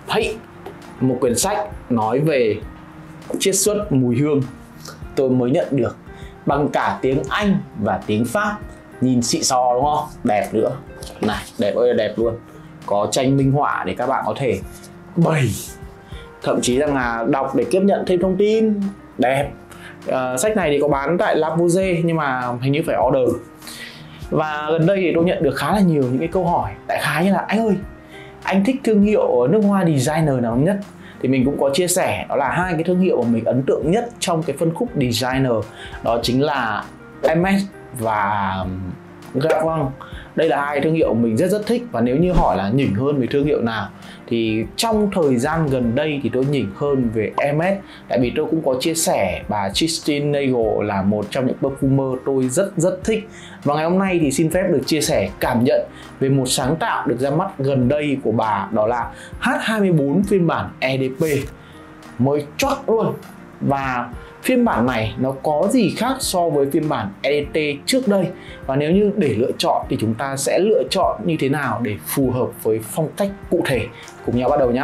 Hey, một quyển sách nói về chiết xuất mùi hương tôi mới nhận được bằng cả tiếng Anh và tiếng Pháp. Nhìn xịn sò đúng không? Đẹp nữa. Này, đẹp ơi là đẹp luôn. Có tranh minh họa để các bạn có thể bày, thậm chí là đọc để tiếp nhận thêm thông tin. Đẹp. Sách này thì có bán tại Lavoisier nhưng mà hình như phải order. Và gần đây thì tôi nhận được khá là nhiều những cái câu hỏi đại khái như là: anh ơi, anh thích thương hiệu nước hoa designer nào nhất? Thì mình cũng có chia sẻ đó là hai cái thương hiệu mà mình ấn tượng nhất trong cái phân khúc designer, đó chính là Hermès và Gaffang. Đây là hai thương hiệu mình rất thích, và nếu như hỏi là nhỉnh hơn về thương hiệu nào thì trong thời gian gần đây thì tôi nhỉnh hơn về Hermès, tại vì tôi cũng có chia sẻ bà Christine Nagel là một trong những perfumer tôi rất thích. Và ngày hôm nay thì xin phép được chia sẻ cảm nhận về một sáng tạo được ra mắt gần đây của bà, đó là H24 phiên bản EDP mới chót luôn. Và phiên bản này nó có gì khác so với phiên bản EDT trước đây, và nếu như để lựa chọn thì chúng ta sẽ lựa chọn như thế nào để phù hợp với phong cách cụ thể. Cùng nhau bắt đầu nhé.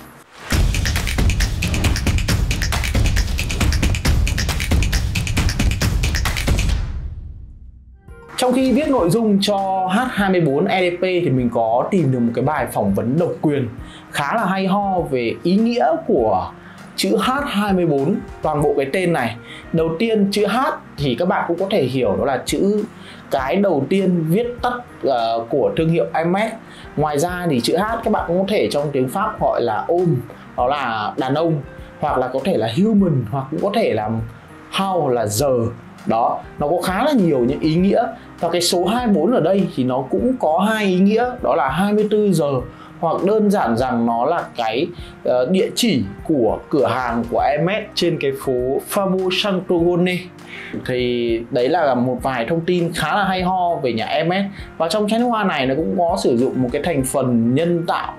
Trong khi viết nội dung cho H24 EDP thì mình có tìm được một cái bài phỏng vấn độc quyền khá là hay ho về ý nghĩa của chữ H24, toàn bộ cái tên này. Đầu tiên, chữ H thì các bạn cũng có thể hiểu đó là chữ cái đầu tiên viết tắt của thương hiệu Hermès. Ngoài ra thì chữ H các bạn cũng có thể trong tiếng Pháp gọi là homme, đó là đàn ông, hoặc là có thể là human, hoặc cũng có thể là how là giờ. Đó, nó có khá là nhiều những ý nghĩa. Và cái số 24 ở đây thì nó cũng có hai ý nghĩa, đó là 24 giờ, hoặc đơn giản rằng nó là cái địa chỉ của cửa hàng của Hermès trên cái phố Faubourg Saint-Antoine. Thì đấy là một vài thông tin khá là hay ho về nhà Hermès. Và trong chai nước hoa này nó cũng có sử dụng một cái thành phần nhân tạo,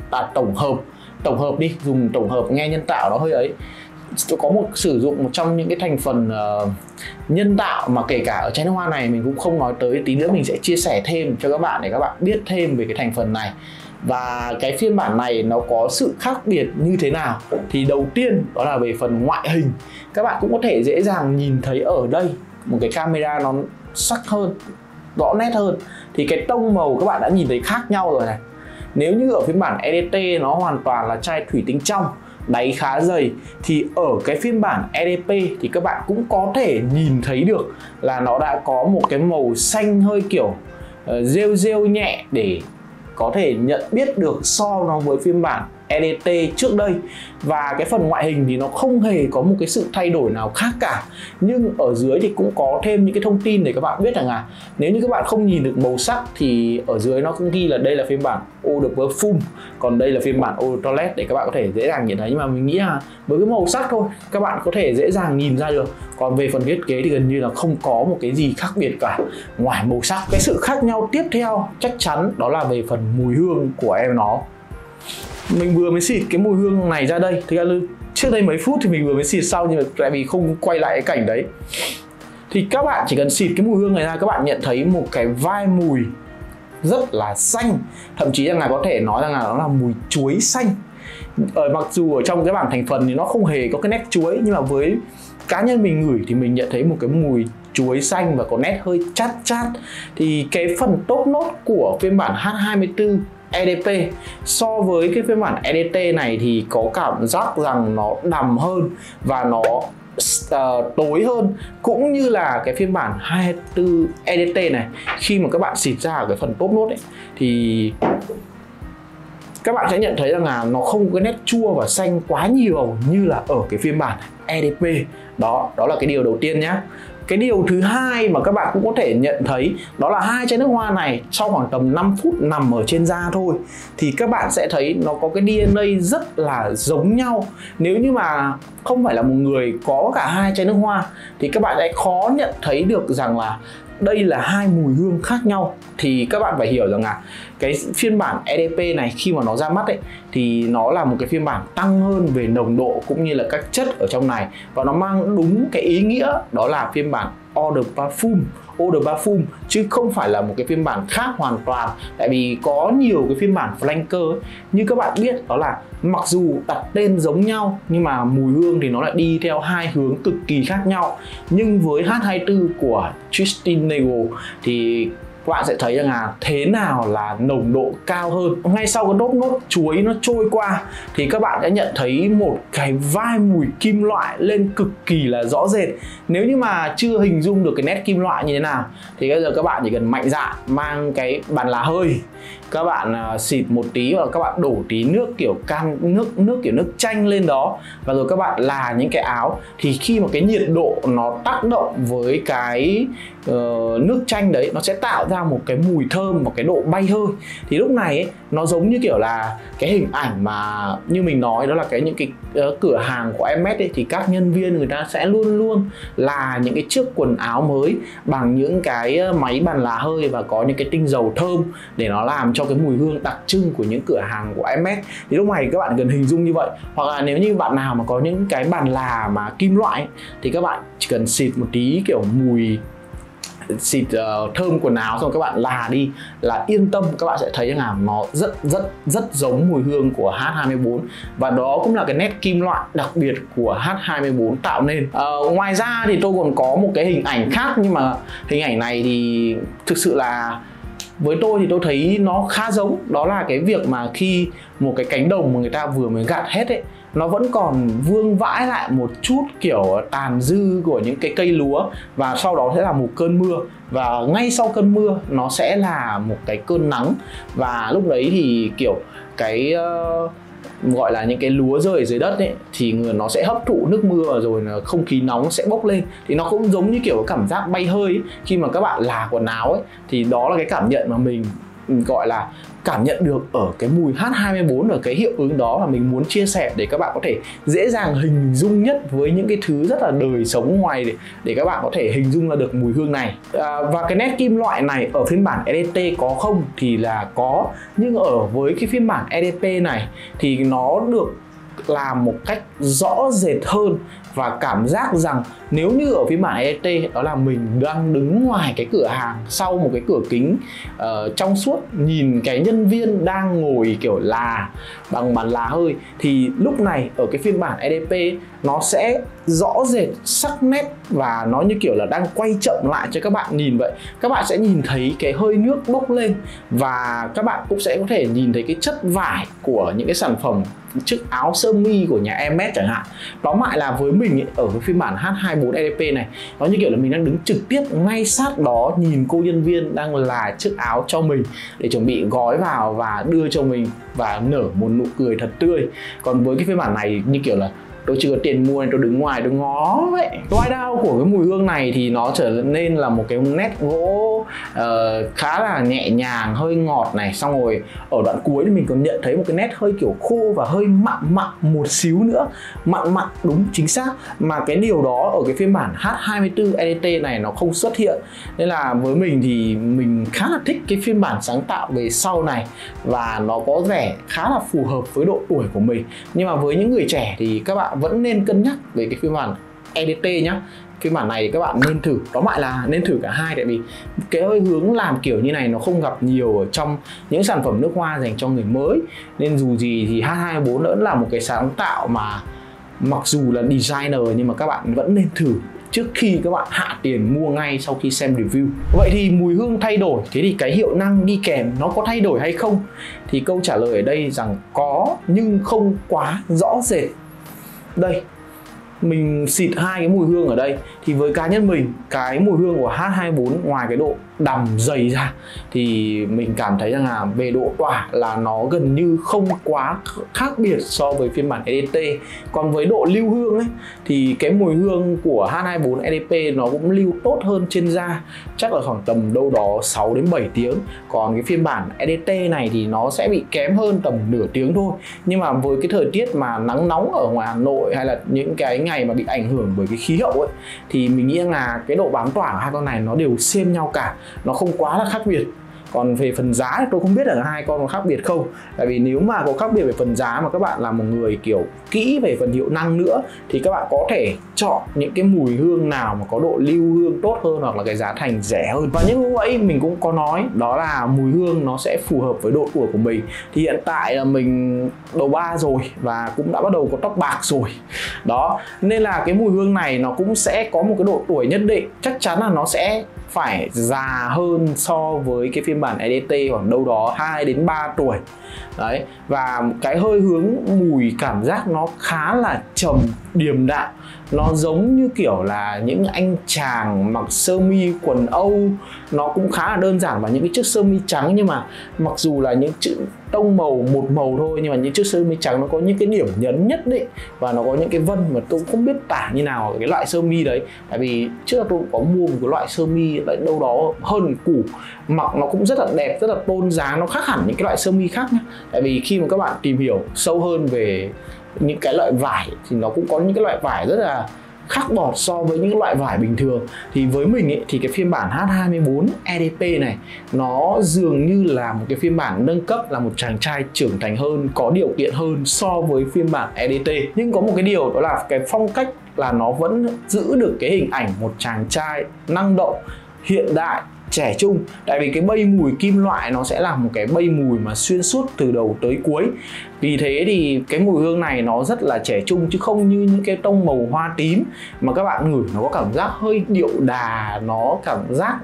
tổng hợp đi, dùng tổng hợp nghe nhân tạo nó hơi ấy. Có sử dụng một trong những cái thành phần nhân tạo mà kể cả ở chai nước hoa này mình cũng không nói tới, tí nữa mình sẽ chia sẻ thêm cho các bạn để các bạn biết thêm về cái thành phần này. Và cái phiên bản này nó có sự khác biệt như thế nào? Thì đầu tiên đó là về phần ngoại hình. Các bạn cũng có thể dễ dàng nhìn thấy ở đây một cái camera nó sắc hơn, rõ nét hơn. Thì cái tông màu các bạn đã nhìn thấy khác nhau rồi này. Nếu như ở phiên bản EDT nó hoàn toàn là chai thủy tinh trong, đáy khá dày, thì ở cái phiên bản EDP thì các bạn cũng có thể nhìn thấy được là nó đã có một cái màu xanh hơi kiểu rêu nhẹ để có thể nhận biết được so nó với phiên bản EDT trước đây. Và cái phần ngoại hình thì nó không hề có một cái sự thay đổi nào khác cả. Nhưng ở dưới thì cũng có thêm những cái thông tin để các bạn biết rằng là nếu như các bạn không nhìn được màu sắc thì ở dưới nó cũng ghi là đây là phiên bản Eau de Parfum, còn đây là phiên bản Eau de Toilette để các bạn có thể dễ dàng nhìn thấy. Nhưng mà mình nghĩ là với cái màu sắc thôi các bạn có thể dễ dàng nhìn ra được. Còn về phần thiết kế thì gần như là không có một cái gì khác biệt cả ngoài màu sắc. Cái sự khác nhau tiếp theo chắc chắn đó là về phần mùi hương của em nó. Mình vừa mới xịt cái mùi hương này ra đây. Thực ra trước đây mấy phút thì mình vừa mới xịt xong, nhưng mà tại vì không quay lại cái cảnh đấy. Thì các bạn chỉ cần xịt cái mùi hương này ra, các bạn nhận thấy một cái vibe mùi rất là xanh. Thậm chí là có thể nói rằng là nó là mùi chuối xanh. Mặc dù ở trong cái bảng thành phần thì nó không hề có cái nét chuối, nhưng mà với cá nhân mình ngửi thì mình nhận thấy một cái mùi chuối xanh và có nét hơi chát. Thì cái phần top nốt của phiên bản H24 EDP so với cái phiên bản EDT này thì có cảm giác rằng nó đậm hơn và nó tối hơn, cũng như là cái phiên bản 24 EDT này. Khi mà các bạn xịt ra ở cái phần top nốt ấy thì các bạn sẽ nhận thấy rằng là nó không có cái nét chua và xanh quá nhiều như là ở cái phiên bản EDP. Đó là cái điều đầu tiên nhé. Cái điều thứ hai mà các bạn cũng có thể nhận thấy đó là hai chai nước hoa này sau khoảng tầm 5 phút nằm ở trên da thôi thì các bạn sẽ thấy nó có cái DNA rất là giống nhau. Nếu như mà không phải là một người có cả hai chai nước hoa thì các bạn sẽ khó nhận thấy được rằng là đây là hai mùi hương khác nhau. Thì các bạn phải hiểu rằng là cái phiên bản EDP này khi mà nó ra mắt ấy thì nó là một cái phiên bản tăng hơn về nồng độ cũng như là các chất ở trong này, và nó mang đúng cái ý nghĩa đó là phiên bản Eau de Parfum. Eau de Parfum chứ không phải là một cái phiên bản khác hoàn toàn. Tại vì có nhiều cái phiên bản flanker ấy, như các bạn biết đó là mặc dù đặt tên giống nhau nhưng mà mùi hương thì nó lại đi theo hai hướng cực kỳ khác nhau. Nhưng với H24 của Tristan Negro thì các bạn sẽ thấy rằng là thế nào là nồng độ cao hơn. Ngay sau cái đốt nốt chuối nó trôi qua thì các bạn sẽ nhận thấy một cái vibe mùi kim loại lên cực kỳ là rõ rệt. Nếu như mà chưa hình dung được cái nét kim loại như thế nào thì bây giờ các bạn chỉ cần mạnh dạn mang cái bàn là hơi, các bạn xịt một tí và các bạn đổ tí nước kiểu nước kiểu nước chanh lên đó, và rồi các bạn là những cái áo. Thì khi mà cái nhiệt độ nó tác động với cái nước chanh đấy, nó sẽ tạo ra một cái mùi thơm, một cái độ bay hơi. Thì lúc này ấy, nó giống như kiểu là cái hình ảnh mà như mình nói, đó là những cái cửa hàng của Hermès ấy, thì các nhân viên người ta sẽ luôn luôn là những cái chiếc quần áo mới bằng những cái máy bàn là hơi và có những cái tinh dầu thơm để nó làm cho cái mùi hương đặc trưng của những cửa hàng của Hermès. Thì lúc này các bạn cần hình dung như vậy. Hoặc là nếu như bạn nào mà có những cái bàn là mà kim loại ấy, thì các bạn chỉ cần xịt một tí kiểu mùi xịt thơm quần áo xong các bạn là đi là yên tâm, các bạn sẽ thấy rằng là nó rất giống mùi hương của H24, và đó cũng là cái nét kim loại đặc biệt của H24 tạo nên. Ngoài ra thì tôi còn có một cái hình ảnh khác, nhưng mà hình ảnh này thì thực sự là với tôi thì tôi thấy nó khá giống. Đó là cái việc mà khi một cái cánh đồng mà người ta vừa mới gặt hết ấy, nó vẫn còn vương vãi lại một chút kiểu tàn dư của những cái cây lúa, và sau đó sẽ là một cơn mưa, và ngay sau cơn mưa nó sẽ là một cái cơn nắng, và lúc đấy thì kiểu cái gọi là những cái lúa rơi ở dưới đất ấy, thì nó sẽ hấp thụ nước mưa rồi không khí nóng sẽ bốc lên. Thì nó cũng giống như kiểu cảm giác bay hơi ấy. Khi mà các bạn là quần áo ấy, thì đó là cái cảm nhận mà mình gọi là cảm nhận được ở cái mùi H24, ở cái hiệu ứng đó mà mình muốn chia sẻ để các bạn có thể dễ dàng hình dung nhất với những cái thứ rất là đời sống ngoài để các bạn có thể hình dung ra được mùi hương này. Và cái nét kim loại này ở phiên bản EDT có không thì là có, nhưng ở với cái phiên bản EDP này thì nó được làm một cách rõ rệt hơn, và cảm giác rằng nếu như ở phiên bản EDT đó là mình đang đứng ngoài cái cửa hàng sau một cái cửa kính trong suốt, nhìn cái nhân viên đang ngồi kiểu là bằng bàn là hơi, thì lúc này ở cái phiên bản EDP nó sẽ rõ rệt sắc nét, và nó như kiểu là đang quay chậm lại cho các bạn nhìn vậy. Các bạn sẽ nhìn thấy cái hơi nước bốc lên, và các bạn cũng sẽ có thể nhìn thấy cái chất vải của những cái sản phẩm chiếc áo sơ mi của nhà Hermès chẳng hạn. Tóm lại là với mình ấy, ở cái phiên bản H24 EDP này, nó như kiểu là mình đang đứng trực tiếp ngay sát đó, nhìn cô nhân viên đang là chiếc áo cho mình để chuẩn bị gói vào và đưa cho mình, và nở một nụ cười thật tươi. Còn với cái phiên bản này như kiểu là tôi chưa có tiền mua nên tôi đứng ngoài tôi ngó vậy. Dry down của cái mùi hương này thì nó trở nên là một cái nét gỗ khá là nhẹ nhàng, hơi ngọt này. Xong rồi ở đoạn cuối thì mình còn nhận thấy một cái nét hơi kiểu khô và hơi mặn một xíu nữa. Mặn đúng chính xác. Mà cái điều đó ở cái phiên bản H24 EDT này nó không xuất hiện. Nên là với mình thì mình khá là thích cái phiên bản sáng tạo về sau này, và nó có vẻ khá là phù hợp với độ tuổi của mình. Nhưng mà với những người trẻ thì các bạn vẫn nên cân nhắc về cái phiên bản EDT nhé. Phiên bản này các bạn nên thử, tóm lại là nên thử cả hai, tại vì cái hơi hướng làm kiểu như này nó không gặp nhiều ở trong những sản phẩm nước hoa dành cho người mới. Nên dù gì thì H24 vẫn là một cái sáng tạo mà mặc dù là designer nhưng mà các bạn vẫn nên thử trước khi các bạn hạ tiền mua ngay sau khi xem review. Vậy thì mùi hương thay đổi, thế thì cái hiệu năng đi kèm nó có thay đổi hay không? Thì câu trả lời ở đây rằng có, nhưng không quá rõ rệt. Đây, mình xịt hai cái mùi hương ở đây, thì với cá nhân mình, cái mùi hương của H24 ngoài cái độ đầm dày ra thì mình cảm thấy rằng là về độ tỏa là nó gần như không quá khác biệt so với phiên bản EDT. Còn với độ lưu hương ấy thì cái mùi hương của H24 EDP nó cũng lưu tốt hơn trên da, chắc là khoảng tầm đâu đó 6 đến 7 tiếng. Còn cái phiên bản EDT này thì nó sẽ bị kém hơn tầm nửa tiếng thôi. Nhưng mà với cái thời tiết mà nắng nóng ở ngoài Hà Nội, hay là những cái ngày mà bị ảnh hưởng bởi cái khí hậu ấy, thì mình nghĩ là cái độ bám tỏa của hai con này nó đều xem nhau cả, nó không quá là khác biệt. Còn về phần giá thì tôi không biết là hai con có khác biệt không. Tại vì nếu mà có khác biệt về phần giá mà các bạn là một người kiểu kỹ về phần hiệu năng nữa thì các bạn có thể chọn những cái mùi hương nào mà có độ lưu hương tốt hơn hoặc là cái giá thành rẻ hơn. Và những lúc ấy mình cũng có nói đó là mùi hương nó sẽ phù hợp với độ tuổi của mình. Thì hiện tại là mình đầu 3 rồi và cũng đã bắt đầu có tóc bạc rồi đó, nên là cái mùi hương này nó cũng sẽ có một cái độ tuổi nhất định, chắc chắn là nó sẽ phải già hơn so với cái phiên bản EDT khoảng đâu đó 2 đến 3 tuổi đấy. Và cái hơi hướng mùi cảm giác nó khá là trầm điềm đạm, nó giống như kiểu là những anh chàng mặc sơ mi quần Âu, nó cũng khá là đơn giản và những cái chiếc sơ mi trắng, nhưng mà mặc dù là những chữ tông màu một màu thôi nhưng mà những chiếc sơ mi trắng nó có những cái điểm nhấn nhất định và nó có những cái vân mà tôi không biết tả như nào ở cái loại sơ mi đấy. Tại vì trước là tôi cũng có mua một cái loại sơ mi lại đâu đó hơn củ, mặc nó cũng rất là đẹp, rất là tôn dáng, nó khác hẳn những cái loại sơ mi khác nhé. Tại vì khi mà các bạn tìm hiểu sâu hơn về những cái loại vải thì nó cũng có những cái loại vải rất là khác bọt so với những loại vải bình thường. Thì với mình ấy, thì cái phiên bản H24 EDP này nó dường như là một cái phiên bản nâng cấp, là một chàng trai trưởng thành hơn, có điều kiện hơn so với phiên bản EDT. Nhưng có một cái điều đó là cái phong cách là nó vẫn giữ được cái hình ảnh một chàng trai năng động, hiện đại, trẻ trung. Tại vì cái bay mùi kim loại nó sẽ là một cái bay mùi mà xuyên suốt từ đầu tới cuối. Vì thế thì cái mùi hương này nó rất là trẻ trung, chứ không như những cái tông màu hoa tím mà các bạn ngửi nó có cảm giác hơi điệu đà, nó cảm giác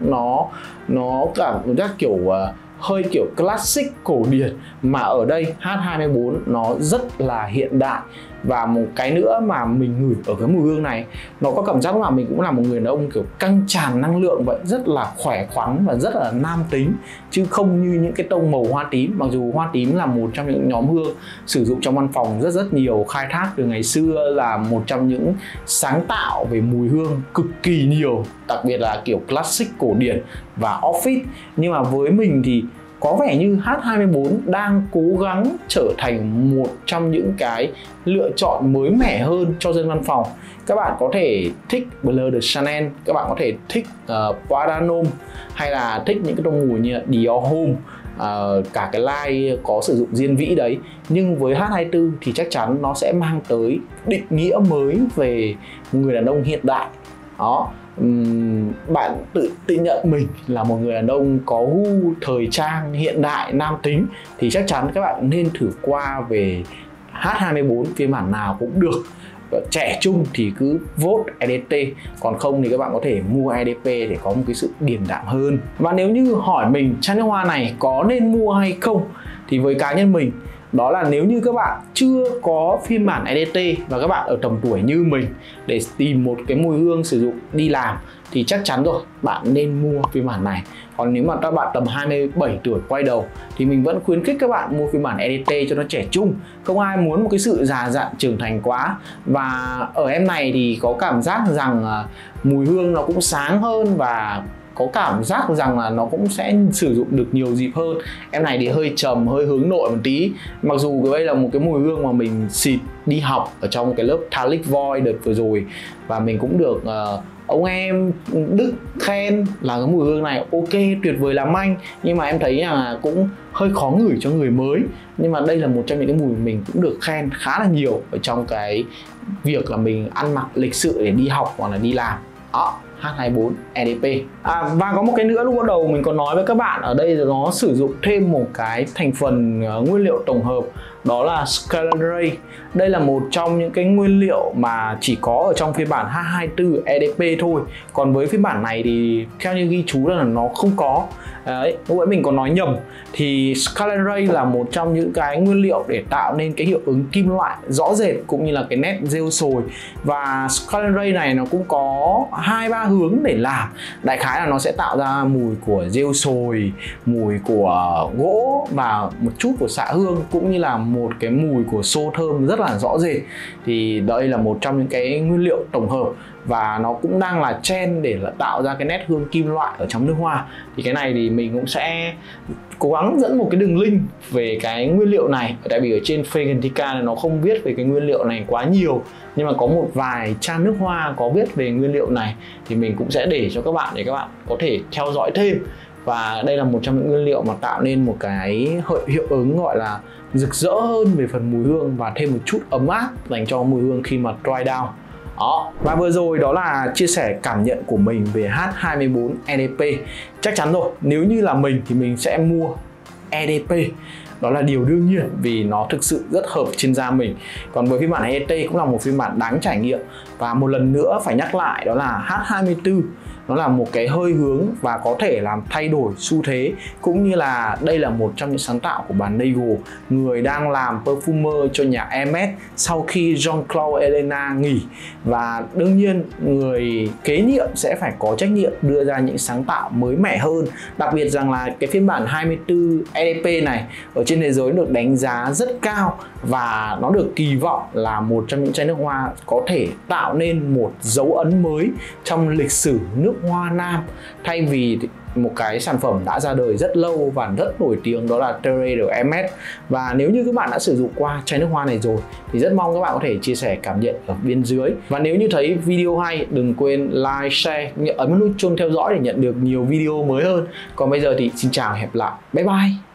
nó cảm giác kiểu hơi kiểu classic cổ điển. Mà ở đây H24 nó rất là hiện đại. Và một cái nữa mà mình ngửi ở cái mùi hương này, nó có cảm giác là mình cũng là một người đàn ông kiểu căng tràn năng lượng vậy, rất là khỏe khoắn và rất là nam tính, chứ không như những cái tông màu hoa tím. Mặc dù hoa tím là một trong những nhóm hương sử dụng trong văn phòng rất nhiều, khai thác từ ngày xưa, là một trong những sáng tạo về mùi hương cực kỳ nhiều, đặc biệt là kiểu classic cổ điển và office. Nhưng mà với mình thì có vẻ như H24 đang cố gắng trở thành một trong những cái lựa chọn mới mẻ hơn cho dân văn phòng. Các bạn có thể thích Bleu de Chanel, các bạn có thể thích Prada Homme, hay là thích những cái tông mùi như Dior Homme, cả cái line có sử dụng diên vĩ đấy. Nhưng với H24 thì chắc chắn nó sẽ mang tới định nghĩa mới về người đàn ông hiện đại đó. Bạn tự nhận mình là một người đàn ông có gu thời trang hiện đại nam tính thì chắc chắn các bạn nên thử qua về H24 phiên bản nào cũng được. Trẻ trung thì cứ vote EDT, còn không thì các bạn có thể mua EDP để có một cái sự điềm đạm hơn. Và nếu như hỏi mình chai nước hoa này có nên mua hay không, thì với cá nhân mình, đó là nếu như các bạn chưa có phiên bản EDT và các bạn ở tầm tuổi như mình để tìm một cái mùi hương sử dụng đi làm thì chắc chắn rồi, bạn nên mua phiên bản này. Còn nếu mà các bạn tầm 27 tuổi quay đầu thì mình vẫn khuyến khích các bạn mua phiên bản EDT cho nó trẻ trung. Không ai muốn một cái sự già dặn trưởng thành quá. Và ở em này thì có cảm giác rằng mùi hương nó cũng sáng hơn và có cảm giác rằng là nó cũng sẽ sử dụng được nhiều dịp hơn. Em này thì hơi trầm, hơi hướng nội một tí. Mặc dù đây là một cái mùi hương mà mình xịt đi học ở trong cái lớp Talic Void đợt vừa rồi, và mình cũng được ông em Đức khen là cái mùi hương này ok, tuyệt vời làm anh. Nhưng mà em thấy là cũng hơi khó ngửi cho người mới. Nhưng mà đây là một trong những cái mùi mình cũng được khen khá là nhiều ở trong cái việc là mình ăn mặc lịch sự để đi học hoặc là đi làm. Đó, H24 EDP. Và có một cái nữa lúc bắt đầu mình có nói với các bạn, ở đây là nó sử dụng thêm một cái thành phần nguyên liệu tổng hợp, đó là Scarlet Ray. Đây là một trong những cái nguyên liệu mà chỉ có ở trong phiên bản H24 EDP thôi. Còn với phiên bản này thì theo như ghi chú là nó không có. Đấy, lúc nãy mình có nói nhầm. Thì Scarlet Ray là một trong những cái nguyên liệu để tạo nên cái hiệu ứng kim loại rõ rệt cũng như là cái nét rêu sồi. Và Scarlet Ray này nó cũng có 2-3 hướng để làm. Đại khái là nó sẽ tạo ra mùi của rêu sồi, mùi của gỗ và một chút của xạ hương, cũng như là một cái mùi của xô thơm rất là rõ rệt. Thì đây là một trong những cái nguyên liệu tổng hợp và nó cũng đang là trend để tạo ra cái nét hương kim loại ở trong nước hoa. Thì cái này thì mình cũng sẽ cố gắng dẫn một cái đường link về cái nguyên liệu này, tại vì ở trên Fragrantica này nó không viết về cái nguyên liệu này quá nhiều, nhưng mà có một vài trang nước hoa có viết về nguyên liệu này thì mình cũng sẽ để cho các bạn để các bạn có thể theo dõi thêm. Và đây là một trong những nguyên liệu mà tạo nên một cái hiệu ứng gọi là rực rỡ hơn về phần mùi hương và thêm một chút ấm áp dành cho mùi hương khi mà dry down. Đó. Và vừa rồi đó là chia sẻ cảm nhận của mình về H24 EDP. Chắc chắn rồi, nếu như là mình thì mình sẽ mua EDP. Đó là điều đương nhiên vì nó thực sự rất hợp trên da mình. Còn với phiên bản ET cũng là một phiên bản đáng trải nghiệm. Và một lần nữa phải nhắc lại đó là H24 nó là một cái hơi hướng và có thể làm thay đổi xu thế, cũng như là đây là một trong những sáng tạo của bà Nagel, người đang làm perfumer cho nhà Hermes sau khi Jean-Claude Ellena nghỉ. Và đương nhiên người kế nhiệm sẽ phải có trách nhiệm đưa ra những sáng tạo mới mẻ hơn. Đặc biệt rằng là cái phiên bản 24 EDP này ở trên thế giới được đánh giá rất cao và nó được kỳ vọng là một trong những chai nước hoa có thể tạo nên một dấu ấn mới trong lịch sử nước hoa nam, thay vì một cái sản phẩm đã ra đời rất lâu và rất nổi tiếng đó là Terre de Hermes. Và nếu như các bạn đã sử dụng qua chai nước hoa này rồi thì rất mong các bạn có thể chia sẻ cảm nhận ở bên dưới. Và nếu như thấy video hay, đừng quên like, share, ấn nút chuông theo dõi để nhận được nhiều video mới hơn. Còn bây giờ thì xin chào và hẹn gặp lại. Bye bye.